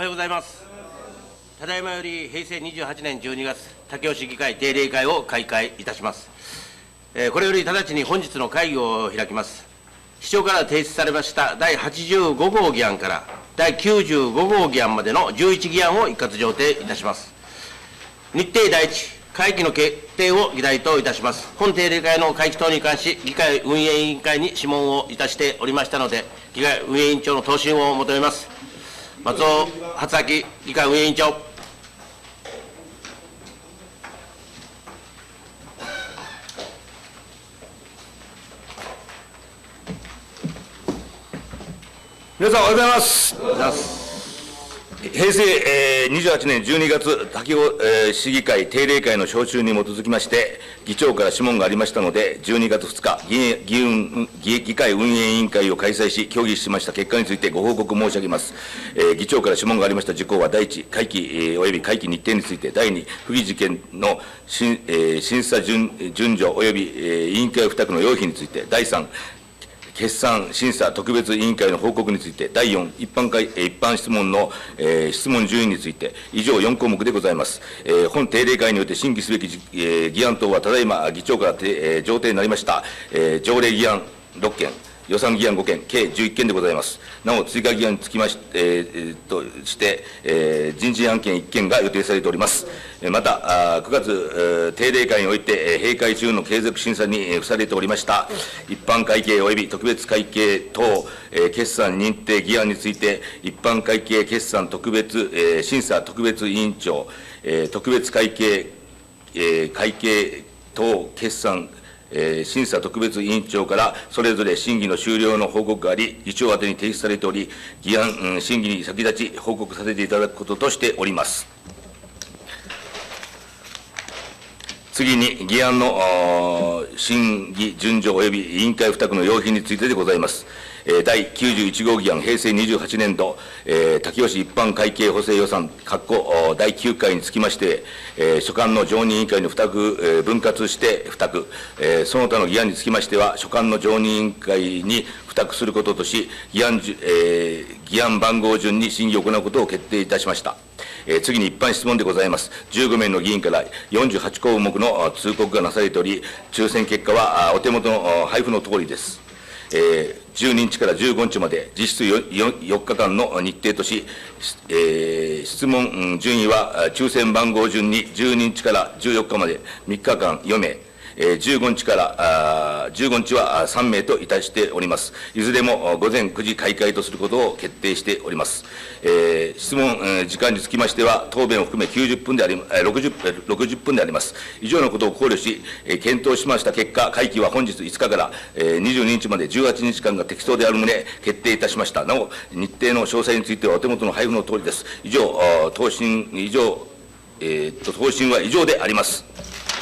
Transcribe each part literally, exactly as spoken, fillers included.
おはようございます。ただいまより平成にじゅうはちねんじゅうにがつ、武雄市議会定例会を開会いたします。えー、これより直ちに本日の会議を開きます。市長から提出されましただいはちじゅうごごう議案からだいきゅうじゅうごごう議案までのじゅういち議案を一括上呈いたします。日程第一、会期の決定を議題といたします。本定例会の会期等に関し、議会運営委員会に諮問をいたしておりましたので、議会運営委員長の答申を求めます。松尾初明議会運営委員長。 皆さんおはようございます。 おはようございます。 平成、えー、にじゅうはちねんじゅうにがつ、武雄、えー、市議会定例会の召集に基づきまして、議長から諮問がありましたので、じゅうにがつふつか、議, 議, 運議, 議会運営委員会を開催し、協議しました結果についてご報告申し上げます。えー、議長から諮問がありました事項は、だいいち、会期、えー、および会期日程について、だいに、不義事件の審,、えー、審査 順, 順序および、えー、委員会付託の要否について、だいさん、決算審査特別委員会の報告について、だいよん、一般会一般質問の、えー、質問順位について、以上よんこうもくでございます。えー、本定例会において審議すべき、えー、議案等は、ただいま議長から、えー、上呈になりました、えー、条例議案ろっけん、予算議案ごけん、計じゅういっけんでございます。なお、追加議案につきまして、えー、として、えー、人事案件いっけんが予定されております。また、くがつ、定例会において、閉会中の継続審査に付されておりました、一般会計及び特別会計等、決算認定議案について、一般会計決算特別、審査特別委員長、特別会計、会計等決算、えー、審査特別委員長からそれぞれ審議の終了の報告があり、議長宛てに提出されており、議案、うん、審議に先立ち報告させていただくこととしております。次に、議案の審議順序及び委員会付託の要否についてでございます。だいきゅうじゅういちごう議案、平成にじゅうはちねんど、えー、武雄市一般会計補正予算、だいきゅうかいにつきまして、えー、所管の常任委員会の付託、えー、分割して付託、えー、その他の議案につきましては、所管の常任委員会に付託することとし、議案、えー、議案番号順に審議を行うことを決定いたしました。えー、次に一般質問でございます。じゅうごめいの議員からよんじゅうはちこうもくの通告がなされており、抽選結果はお手元の配布のとおりです。えー、じゅうににちからじゅうごにちまで実質 4, よっかかんの日程とし、えー、質問順位は抽選番号順にじゅうににちからじゅうよっかまでみっかかんよんめい、えー、じゅうごにちからじゅうごにちはさんめいといたしております。いずれも午前くじ開会とすることを決定しております。えー、質問、えー、時間につきましては、答弁を含めきゅうじゅっぷんであり、ろくじゅっ、ろくじゅっぷんであります。以上のことを考慮し、えー、検討しました結果、会期は本日いつかから、えー、にじゅうににちまでじゅうはちにちかんが適当である旨、決定いたしました。なお、日程の詳細についてはお手元の配布のとおりです。以上、答申、以上、えー、と答申は以上であります。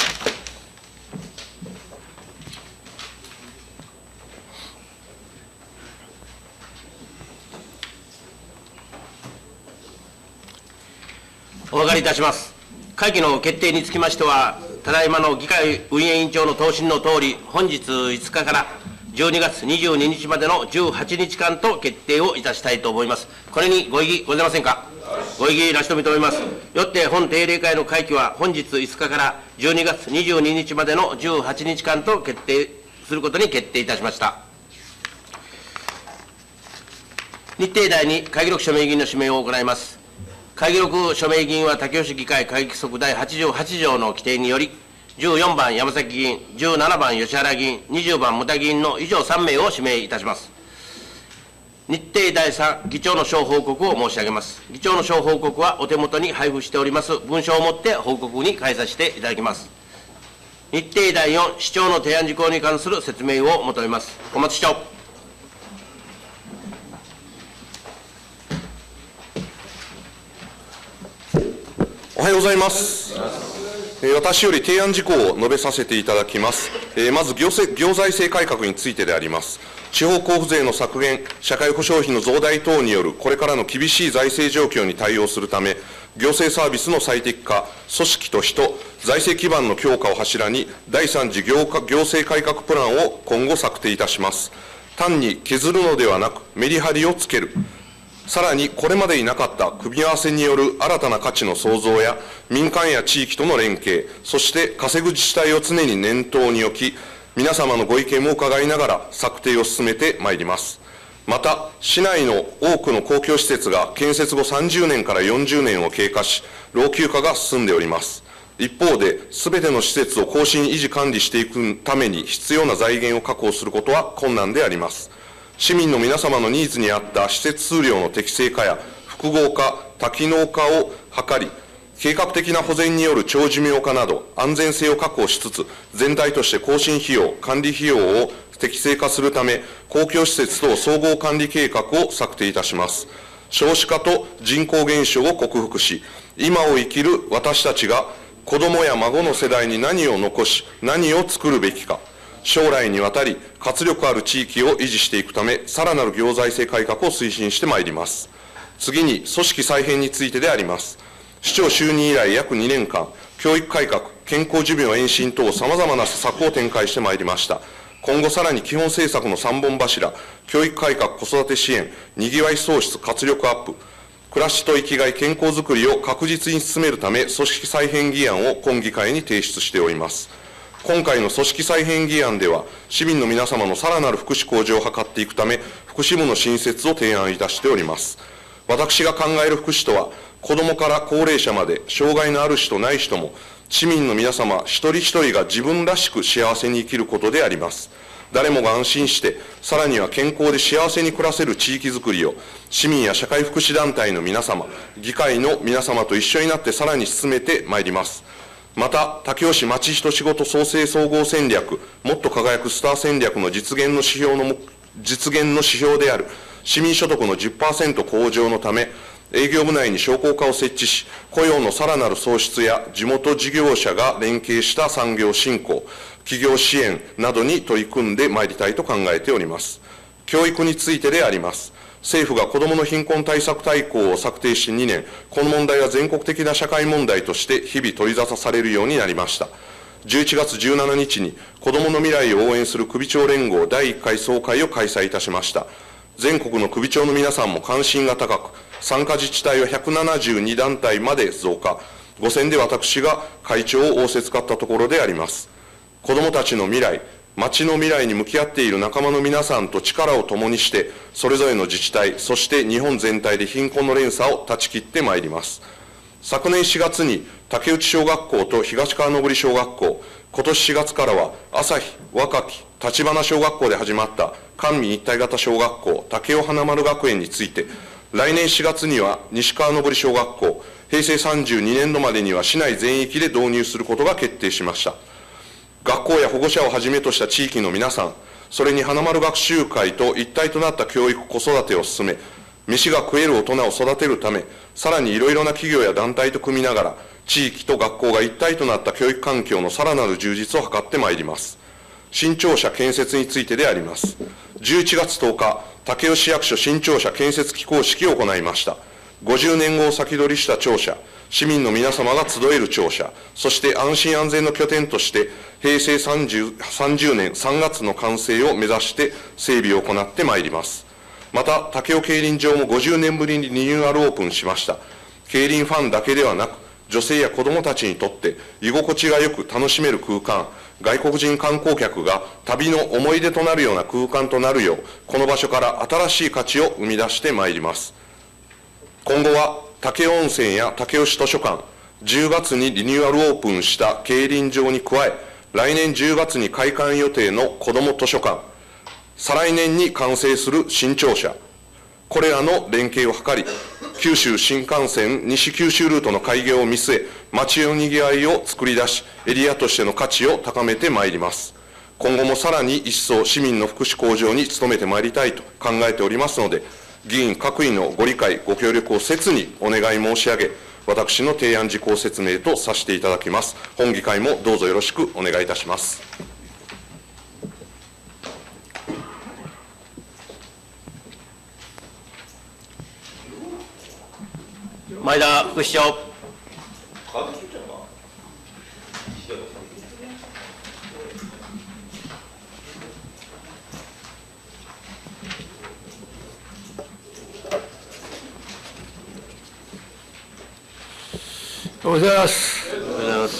お分かりいたします。会期の決定につきましては、ただいまの議会運営委員長の答申のとおり、本日いつかからじゅうにがつにじゅうににちまでのじゅうはちにちかんと決定をいたしたいと思います。これにご異議ございませんか。ご異議なしと認めます。よって本定例会の会期は本日いつかからじゅうにがつにじゅうににちまでのじゅうはちにちかんと決定することに決定いたしました。日程だいに、会議録署名議員の指名を行います。会議録署名議員は武雄市議会会議規則だいはちじゅうはちじょうの規定により、じゅうよんばん山崎議員、じゅうななばん吉原議員、にじゅうばん牟田議員の以上さんめいを指名いたします。日程だいさん、議長の小報告を申し上げます。議長の小報告はお手元に配布しております文書をもって報告に返させていただきます。日程だいよん、市長の提案事項に関する説明を求めます。小松市長。 おはようございます。私より提案事項を述べさせていただきます。まず行政、行財政改革についてであります。地方交付税の削減、社会保障費の増大等によるこれからの厳しい財政状況に対応するため、行政サービスの最適化、組織と人、財政基盤の強化を柱に、だいさん次行政改革プランを今後策定いたします。単に削るのではなく、メリハリをつける。 さらにこれまでになかった組み合わせによる新たな価値の創造や民間や地域との連携、そして稼ぐ自治体を常に念頭に置き、皆様のご意見も伺いながら策定を進めてまいります。また、市内の多くの公共施設が建設後さんじゅうねんからよんじゅうねんを経過し、老朽化が進んでおります。一方で、すべての施設を更新維持管理していくために必要な財源を確保することは困難であります。市民の皆様のニーズに合った施設数量の適正化や複合化、多機能化を図り、計画的な保全による長寿命化など安全性を確保しつつ、全体として更新費用、管理費用を適正化するため、公共施設等総合管理計画を策定いたします。少子化と人口減少を克服し、今を生きる私たちが子どもや孫の世代に何を残し、何を作るべきか、将来にわたり活力ある地域を維持していくため、さらなる行財政改革を推進してまいります。次に、組織再編についてであります。市長就任以来約にねんかん、教育改革、健康寿命延伸等さまざまな施策を展開してまいりました。今後さらに基本政策のさんぼん柱、教育改革、子育て支援、にぎわい創出、活力アップ、暮らしと生きがい、健康づくりを確実に進めるため、組織再編議案を今議会に提出しております。今回の組織再編議案では、市民の皆様のさらなる福祉向上を図っていくため、福祉部の新設を提案いたしております。私が考える福祉とは、子どもから高齢者まで、障害のある人ない人も、市民の皆様一人一人が自分らしく幸せに生きることであります。誰もが安心して、さらには健康で幸せに暮らせる地域づくりを、市民や社会福祉団体の皆様、議会の皆様と一緒になってさらに進めてまいります。また、武雄市まちひと仕事創生総合戦略、もっと輝くスター戦略の実現の指標の、実現の指標である、市民所得の じゅっパーセント 向上のため、営業部内に商工課を設置し、雇用のさらなる創出や地元事業者が連携した産業振興、企業支援などに取り組んでまいりたいと考えております。教育についてであります。政府が子どもの貧困対策大綱を策定しにねん、この問題は全国的な社会問題として日々取り沙汰されるようになりました。じゅういちがつじゅうしちにちに子どもの未来を応援する首長連合だいいっかい総会を開催いたしました。全国の首長の皆さんも関心が高く、参加自治体はひゃくななじゅうにだんたいまで増加、ご選で私が会長を仰せつかったところであります。子どもたちの未来、町の未来に向き合っている仲間の皆さんと力を共にして、それぞれの自治体、そして日本全体で貧困の連鎖を断ち切ってまいります。昨年しがつに竹内小学校と東川登小学校、今年しがつからは朝日、若き、立花小学校で始まった官民一体型小学校、竹雄花丸学園について、来年しがつには西川登小学校、へいせいさんじゅうにねんどまでには市内全域で導入することが決定しました。学校や保護者をはじめとした地域の皆さん、それに花丸学習会と一体となった教育、子育てを進め、飯が食える大人を育てるため、さらにいろいろな企業や団体と組みながら、地域と学校が一体となった教育環境のさらなる充実を図ってまいります。新庁舎建設についてであります。じゅういちがつとおか、武雄市役所新庁舎建設起工式を行いました。ごじゅうねんごを先取りした庁舎、市民の皆様が集える庁舎、そして安心安全の拠点として、へいせいさんじゅうねんさんがつの完成を目指して整備を行ってまいります。また、武雄競輪場もごじゅうねんぶりにリニューアルオープンしました。競輪ファンだけではなく、女性や子どもたちにとって居心地がよく楽しめる空間、外国人観光客が旅の思い出となるような空間となるよう、この場所から新しい価値を生み出してまいります。今後は武雄温泉や武雄市図書館、じゅうがつにリニューアルオープンした競輪場に加え、来年じゅうがつに開館予定の子ども図書館、再来年に完成する新庁舎、これらの連携を図り、九州新幹線西九州ルートの開業を見据え、町のにぎわいを作り出し、エリアとしての価値を高めてまいります。今後もさらに一層市民の福祉向上に努めてまいりたいと考えておりますので、議員各位のご理解、ご協力を切にお願い申し上げ、私の提案事項説明とさせていただきます。本議会もどうぞよろしくお願いいたします。 前田副市長。 おはようございます。 ありがとうございます。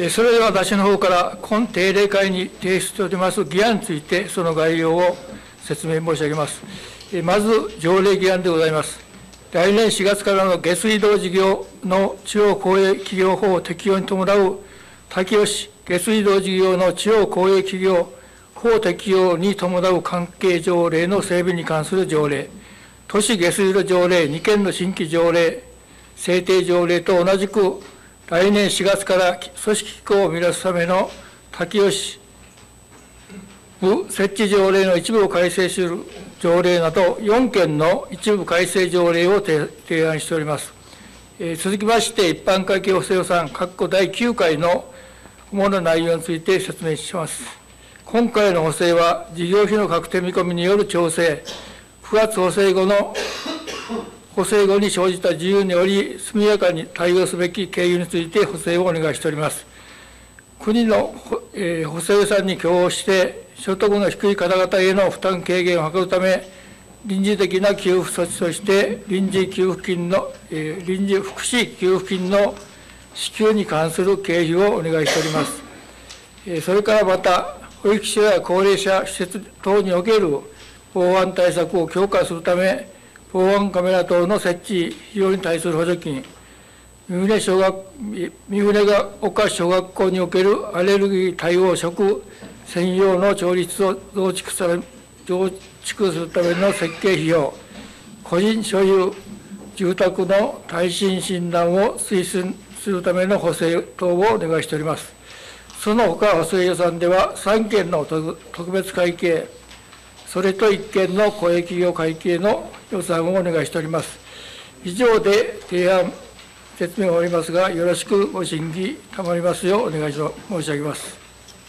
えそれでは私の方から今定例会に提出しております議案についてその概要を説明申し上げます。えまず条例議案でございます。来年しがつからの下水道事業の地方公営企業法適用に伴う滝吉下水道事業の地方公営企業法適用に伴う関係条例の整備に関する条例、都市下水道条例にけんの新規条例、制定条例と同じく来年しがつから組織機構を見出すための滝吉部設置条例の一部を改正する条例などよんけんの一部改正条例を提案しております。えー、続きまして一般会計補正予算だいきゅうかいの主な内容について説明します。今回の補正は事業費の確定見込みによる調整、くがつ補正後の補正後に生じた自由により速やかに対応すべき経由について補正をお願いしております。国の、えー、補正予算に供与して所得の低い方々への負担軽減を図るため、臨時的な給付措置として臨時給付金の、えー、臨時福祉給付金の支給に関する経費をお願いしております。えー、それからまた保育所や高齢者施設等における防犯対策を強化するため、防犯カメラ等の設置費用に対する補助金、三船小学三船が丘小学校におけるアレルギー対応食専用の調理室を増築され増築するための設計費用、個人所有住宅の耐震診断を推進するための補正等をお願いしております。その他補正予算ではさんけんの特別会計、それといっけんの公営企業会計の予算をお願いしております。以上で提案、説明を終わりますが、よろしくご審議賜りますようお願いし申し上げます。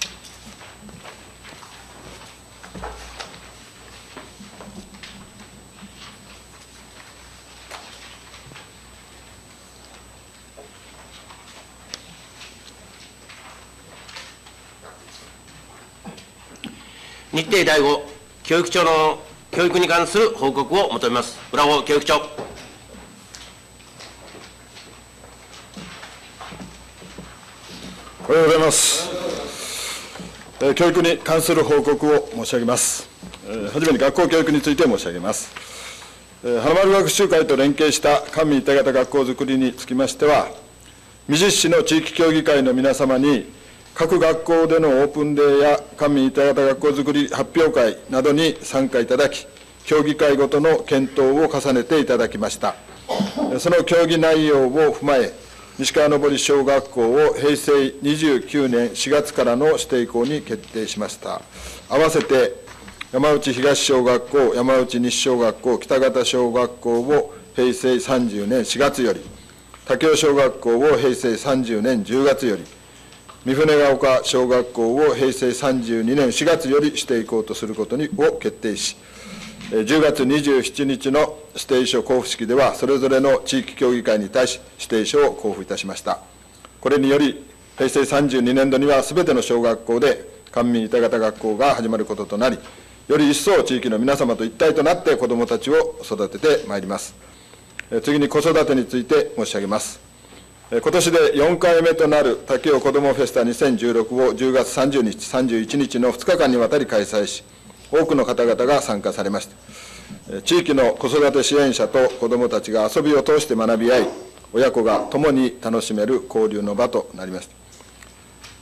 日程だいご、教育庁の教育に関する報告を求めます。浦尾教育長。 おはようございます。えー、教育に関する報告を申し上げます。えー、はじめに学校教育について申し上げます。えー、花丸学習会と連携した官民一体型学校づくりにつきましては、未実施の地域協議会の皆様に、各学校でのオープンデーや官民一体型学校づくり発表会などに参加いただき、協議会ごとの検討を重ねていただきました。その協議内容を踏まえ、西川の小学校をへいせいにじゅうきゅうねんしがつからの指定校に決定しました。合わせて、山内東小学校、山内西小学校、北方小学校をへいせいさんじゅうねんしがつより、武雄小学校をへいせいさんじゅうねんじゅうがつより、三船ヶ丘小学校をへいせいさんじゅうにねんしがつより指定校とすることにを決定し、じゅうがつにじゅうしちにちの指定書交付式では、それぞれの地域協議会に対し指定書を交付いたしました。これにより、へいせいさんじゅうにねんどには、すべての小学校で官民一体型学校が始まることとなり、より一層地域の皆様と一体となって子どもたちを育ててまいります。次に子育てについて申し上げます。今年でよんかいめとなる武雄こどもフェスタにせんじゅうろくをじゅうがつさんじゅうにち、さんじゅういちにちのふつかかんにわたり開催し、多くの方々が参加されました。地域の子育て支援者と子どもたちが遊びを通して学び合い、親子が共に楽しめる交流の場となりました。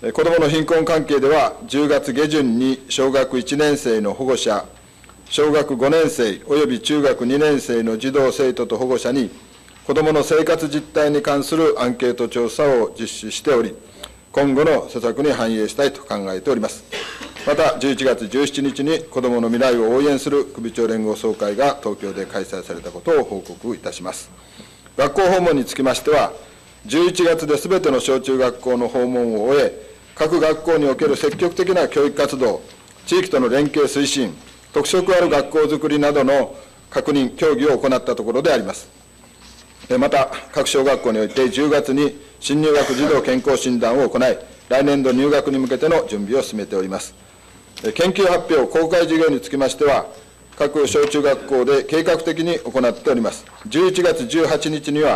子どもの貧困関係では、じゅうがつげじゅんに小学いちねんせいの保護者、小学ごねんせいおよび中学にねんせいの児童・生徒と保護者に、子どもの生活実態に関するアンケート調査を実施しており、今後の施策に反映したいと考えております。また、じゅういちがつじゅうしちにちに子どもの未来を応援する首長連合総会が東京で開催されたことを報告いたします。学校訪問につきましては、じゅういちがつですべての小中学校の訪問を終え、各学校における積極的な教育活動、地域との連携推進、特色ある学校づくりなどの確認、協議を行ったところであります。また、各小学校においてじゅうがつに新入学児童健康診断を行い、来年度入学に向けての準備を進めております。研究発表、公開授業につきましては、各小中学校で計画的に行っております。じゅういちがつじゅうはちにちには、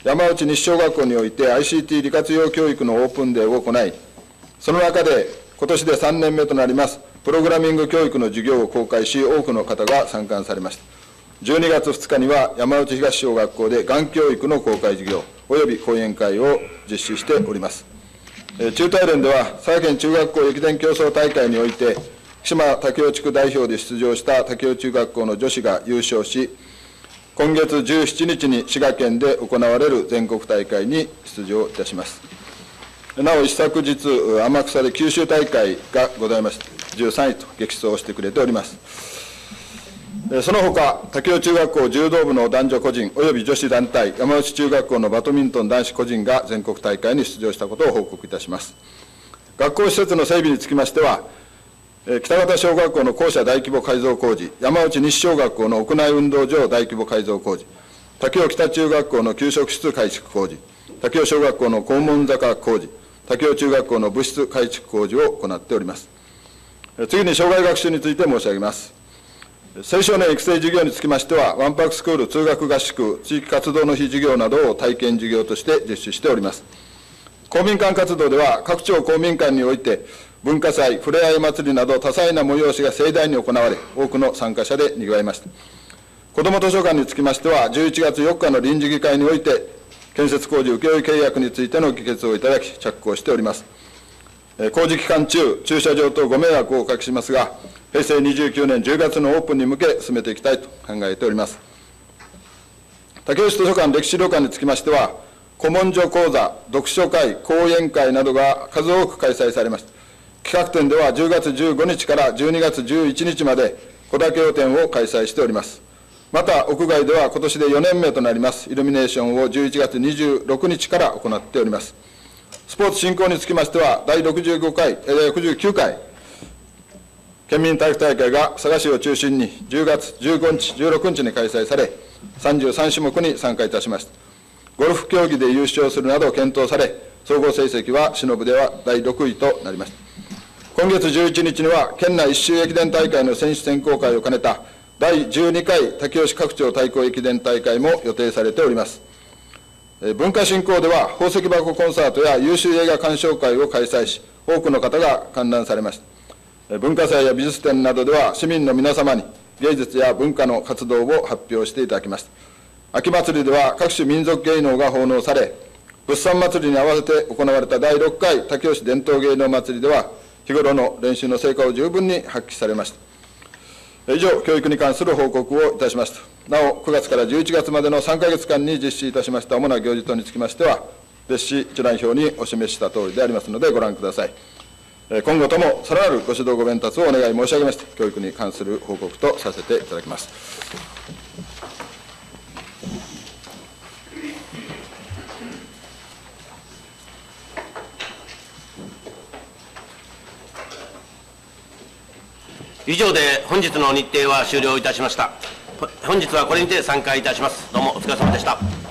山内西小学校において アイシーティー 利活用教育のオープンデーを行い、その中で今年でさんねんめとなりますプログラミング教育の授業を公開し、多くの方が参観されました。じゅうにがつふつかには山内東小学校でがん教育の公開授業および講演会を実施しております。中大連では佐賀県中学校駅伝競争大会において岸間武雄地区代表で出場した武雄中学校の女子が優勝し、今月じゅうしちにちに滋賀県で行われる全国大会に出場いたします。なお一昨日天草で九州大会がございましてじゅうさんいと激走してくれております。その他武雄中学校柔道部の男女個人および女子団体、山内中学校のバドミントン男子個人が全国大会に出場したことを報告いたします。学校施設の整備につきましては、北方小学校の校舎大規模改造工事、山内西小学校の屋内運動場大規模改造工事、武雄北中学校の給食室改築工事、武雄小学校の校門坂工事、武雄中学校の部室改築工事を行っております。次に障害学習について申し上げます。青少年育成事業につきましては、わんぱくスクール通学合宿、地域活動の日事業などを体験事業として実施しております。公民館活動では、各町公民館において、文化祭、ふれあい祭りなど多彩な催しが盛大に行われ、多くの参加者でにぎわいました。子ども図書館につきましては、じゅういちがつよっかの臨時議会において、建設工事請負契約についての議決をいただき、着工しております。工事期間中、駐車場等ご迷惑をおかけしますが、へいせいにじゅうきゅうねんじゅうがつのオープンに向け進めていきたいと考えております。武雄市図書館歴史旅館につきましては、古文書講座、読書会、講演会などが数多く開催されました。企画展ではじゅうがつじゅうごにちからじゅうにがつじゅういちにちまで小武雄展を開催しております。また屋外では今年でよねんめとなりますイルミネーションをじゅういちがつにじゅうろくにちから行っております。スポーツ振興につきましてはだいろくじゅうごかい、ろくじゅうきゅうかい県民体育大会が佐賀市を中心にじゅうがつじゅうごにち、じゅうろくにちに開催され、さんじゅうさんしゅもくに参加いたしました。ゴルフ競技で優勝するなど検討され、総合成績は忍ではだいろくいとなりました。今月じゅういちにちには、県内一周駅伝大会の選手選考会を兼ねただいじゅうにかい武雄市各町対抗駅伝大会も予定されております。文化振興では、宝石箱コンサートや優秀映画鑑賞会を開催し、多くの方が観覧されました。文化祭や美術展などでは、市民の皆様に芸術や文化の活動を発表していただきました。秋祭りでは、各種民族芸能が奉納され、物産祭りに合わせて行われただいろっかい武雄市伝統芸能祭りでは、日頃の練習の成果を十分に発揮されました。以上、教育に関する報告をいたしました。なお、くがつからじゅういちがつまでのさんかげつかんに実施いたしました主な行事等につきましては、別紙一覧表にお示ししたとおりでありますので、ご覧ください。今後ともさらなるご指導ご鞭撻をお願い申し上げまして、教育に関する報告とさせていただきます。 以上で本日の日程は終了いたしました。本日はこれにて散会いたします。どうもお疲れ様でした。